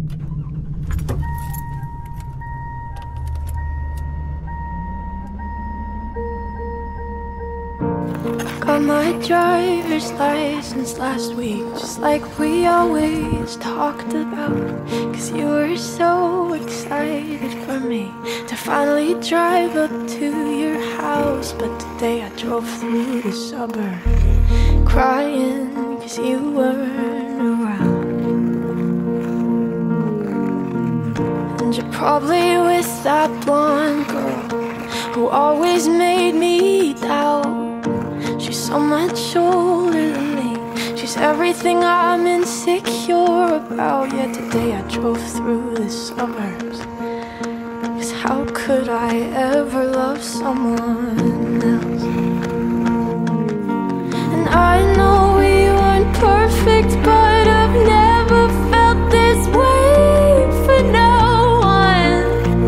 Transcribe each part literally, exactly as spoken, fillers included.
Got my driver's license last week, just like we always talked about. Cause you were so excited for me to finally drive up to your house. But today I drove through the suburbs crying cause you weren't around. And you're probably with that blonde girl who always made me doubt. She's so much older than me. She's everything I'm insecure about. Yet today I drove through the suburbs. Cause how could I ever love someone else? And I know we weren't perfect, but I've never felt this way for no one.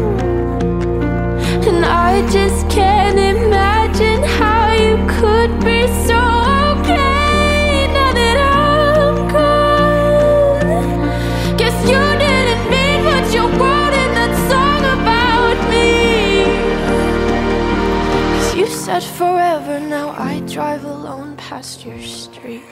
And I just can't imagine how you could be so okay now that I'm gone. Guess you didn't mean what you wrote in that song about me. Cause you said forever, now I drive alone past your street.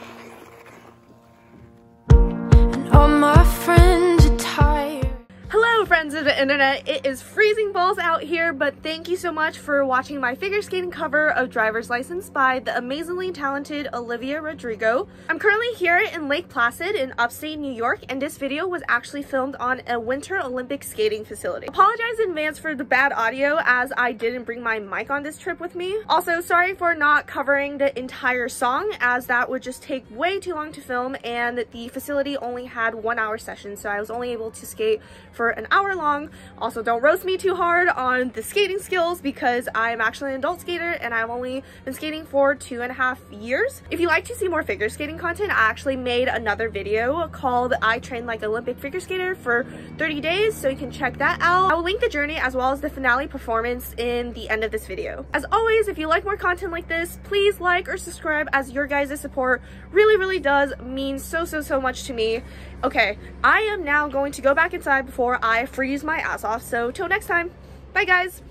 And all my friends are tired. Hello friends of the internet, it is freezing balls out here, but thank you so much for watching my figure skating cover of Driver's License by the amazingly talented Olivia Rodrigo. I'm currently here in Lake Placid in upstate New York, and this video was actually filmed on a Winter Olympic skating facility. Apologize in advance for the bad audio as I didn't bring my mic on this trip with me. Also, sorry for not covering the entire song as that would just take way too long to film, and the facility only had one hour sessions, so I was only able to skate for an hour long. Also, don't roast me too hard on the skating skills because I'm actually an adult skater and I've only been skating for two and a half years. If you'd like to see more figure skating content, I actually made another video called I Trained Like Olympic Figure Skater for thirty days, so you can check that out. I will link the journey as well as the finale performance in the end of this video. As always, if you like more content like this, please like or subscribe as your guys' support really, really does mean so, so, so much to me. Okay, I am now going to go back inside before I freeze my ass off. So till next time, bye guys.